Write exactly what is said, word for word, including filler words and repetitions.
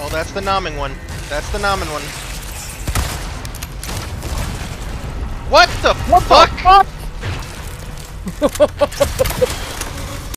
Oh, that's the nomming one. That's the nomming one. What the What fuck? the fuck?